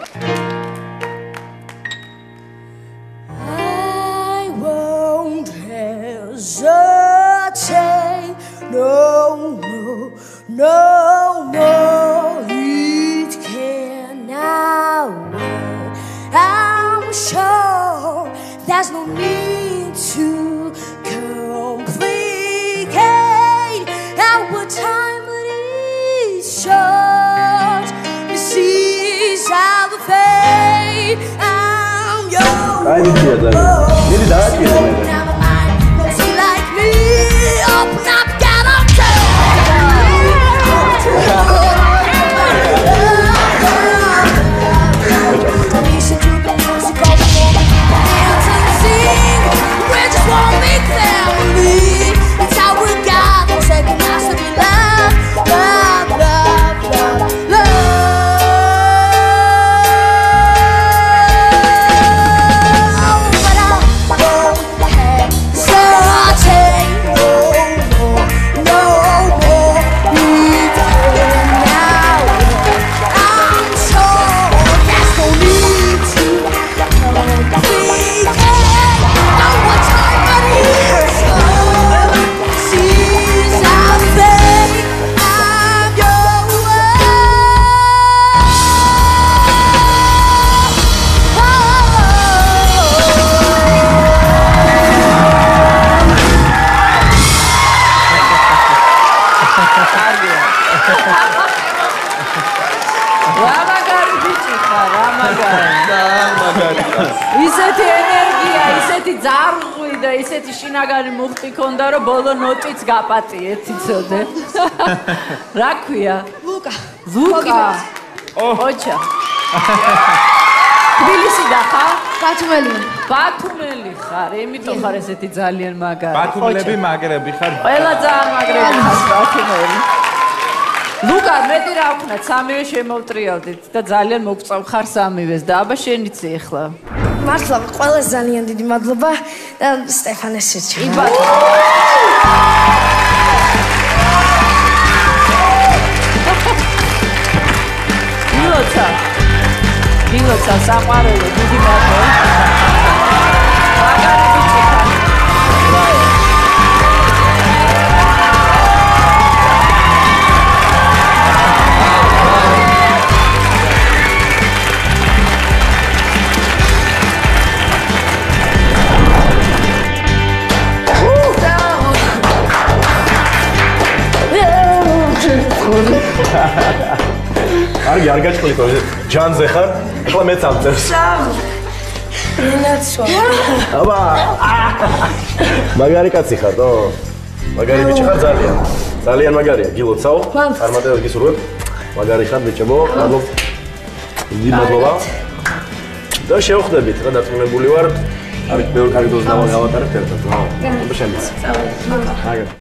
I won't hesitate. No, no, no, it cannot wait. I'm sure there's no need to complicate our time, but it's short. This is our fate. I'm yours. Never mind, don't see like me. Open up, get up, listen to the music of the moment, dance and sing. We just one big family. It's how we got the second has to be love, love, love, love, love. But I won't hesitate. No more, no more. It cannot wait. I'm sure there's no need to complicate our time, but it's short. This is our fate. I'm რამაგარი ბიჭი ხარ, რამაგარი. ისეთი ენერგია, ისეთი ძარღვი და ისეთი შინაგანი მუხტი ქონდა, რომ ბოლო ნოტიც გაპატიეთ, იცოდე. რა ქვია? Luka. ლუკა. ოჩა. თბილისიდან ხარ? ბათუმელი ხარ, იმიტომ ხარ ესეთი ძალიან მაგარი. ბათუმელები მაგრები ხარ. ყველა ძალიან მაგრები ხარ ბათუმელი. ლუკა, მეტი რა ვქნათ, სამივე შემოვტრიალდით და ძალიან მოგწევ ხარ სამივეს და აბა შენიცი ახლა. მართლა ყველას ძალიან დიდი მადლობა და სტეფანეს შეჭი. გილოცა საყვარელო, დიდი მადლობა. მაგარი ბიჭი ხარ. Argi, არ გაჭყლიქო, ჯანზე ხარ, ახლა მეც ამწევს. ინაცო. აბა. მაგარი კაცი ხარ, თო? მაგარი ბიჭი ხარ ძალიან. ძალიან მაგარია, გილოცავ. წარმატებები გისურვებ. მაგარი ხარ ბიჭებო, მადლობა. დიდი მადლობა. და შევხვდებით, რა დაწუნებული ვარ. არის ბევრი კარგი დოზა გავატარებთ ერთად, რა. აბა შენიც. წავედი. მაგარი.